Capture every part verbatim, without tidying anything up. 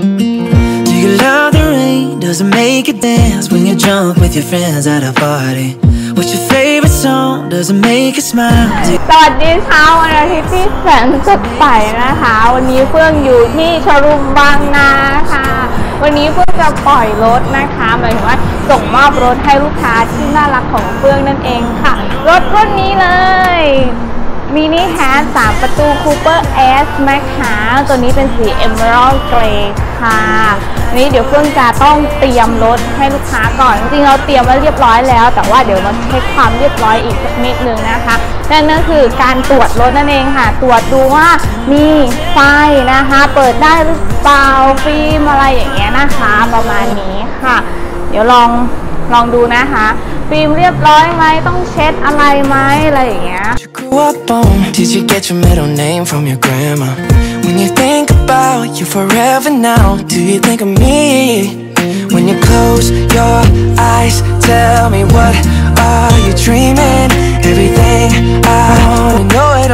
Do you love the rain? Does it make you dance when you're drunk with your friends at a party? What's your favorite song? Does it make you smile? สวัสดีเช้าวันอาทิตย์ที่แสนสดใสนะคะวันนี้เฟื่องอยู่ที่โชว์รูมบางนาค่ะวันนี้เฟื่องจะปล่อยรถนะคะหมายถึงว่าส่งมอบรถให้ลูกค้าที่น่ารักของเฟื่องนั่นเองค่ะรถรุ่นนี้เลยมินิแฮชสามประตูคูเปอร์เอสนะคะตัวนี้เป็นสี Emerald Grey ค่ะวันนี้เดี๋ยวเฟื่องจะต้องเตรียมรถให้ลูกค้าก่อนจริงๆเราเตรียมไว้เรียบร้อยแล้วแต่ว่าเดี๋ยวมาเช็คความเรียบร้อยอีกสักนิดนึงนะคะนั่นก็คือการตรวจรถนั่นเองค่ะตรวจดูว่ามีไฟนะคะเปิดได้หรือเปล่าฟิล์มอะไรอย่างเงี้ยนะคะประมาณนี้ค่ะเดี๋ยวลองลองดูนะคะฟิล์มเรียบร้อยไหมต้องเช็ดอะไรไหมอะไรอย่างเงี้ย Did you get your middle name from your grandma? When you think about you forever now, do you think of me? When you close your eyes, tell me what are you dreaming? Everything I wanna know it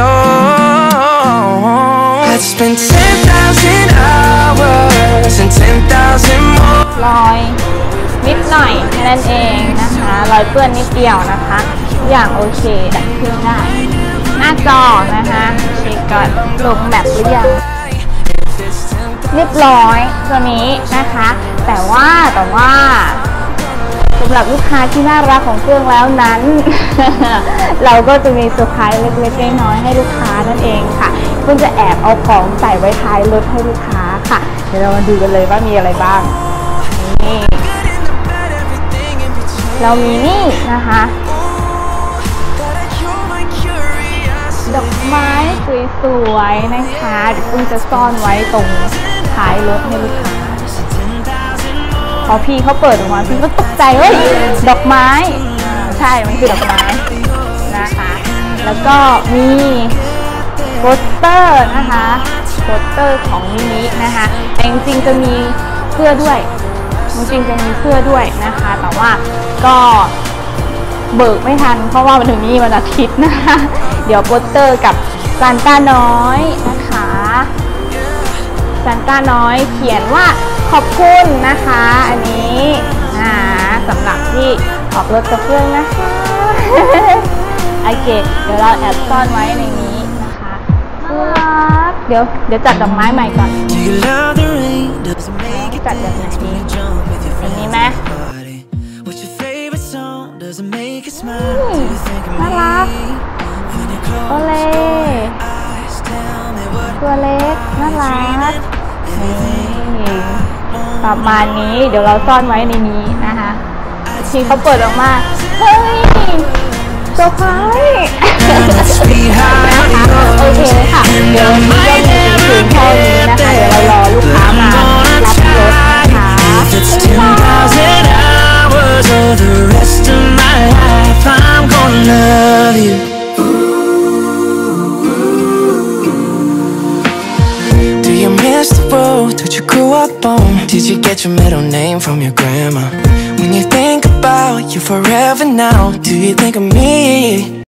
all. I'd spend ten thousand hours and ten thousand more. รอยนิดหน่อยแค่นั้นเองนะคะรอยเปื้อนนิดเดียวนะคะอย่างโอเคดับเครื่องได้หน้าจอนะคะเช็คก่อนลงแบบหรือยังเรียบร้อยตัวนี้นะคะแต่ว่าแต่ว่าสำหรับลูกค้าที่น่ารักของเครื่องแล้วนั้น เราก็จะมีเซอร์ไพรส์เล็กๆน้อยๆให้ลูกค้านั่นเองค่ะเพิ่งจะแอบเอาของใส่ไว้ท้ายรถให้ลูกค้าค่ะเดี๋ยวเรามาดูกันเลยว่ามีอะไรบ้างนี่เรามีนี่นะคะดอกไม้สวยๆนะคะเดี๋ยวเพิ่งจะซ่อนไว้ตรงท้ายรถให้ลูกค้าพอพี่เขาเปิดออกมาพี่ก็ตกใจเฮ้ยดอกไม้ใช่มันคือดอกไม้นะคะแล้วก็มีโปสเตอร์นะคะโปสเตอร์ของมินินะคะแต่จริงๆจะมีเสื้อด้วยจริงๆจะมีเสื้อด้วยนะคะแต่ว่าก็เบิกไม่ทันเพราะว่าวันถึงนี้วันอาทิตย์นะคะเดี๋ยวโปสเตอร์กับซานต้าน้อยนะคะซานต้าน้อยเขียนว่าขอบคุณนะคะอันนี้นะสำหรับที่ออกรถกับเพื่อนนะคะโอเคเดี๋ยวเราแอบซ่อนไว้ในนี้นะคะเดี๋ยวเดี๋ยวจัดดอกไม้ใหม่ก่อนจัดแบบไหนดีอย่างนี้ไหมน่ารักโอเล่ตัวเล็กน่ารักนี่ประมาณนี้เดี๋ยวเราซ่อนไว้ในนี้นะคะทีเขาเปิดออกมาเฮ้ยเซอร์ไพรส์นะคะโอเคค่ะเดี๋ยวนี้ก็มีถึงเท่านี้นะคะเดี๋ยวเรารอลูกค้ามารับรถนะคะFor the rest of my life, I'm gonna love you. Do you miss the road that you grew up on? Did you get your middle name from your grandma? When you think about you forever now, do you think of me?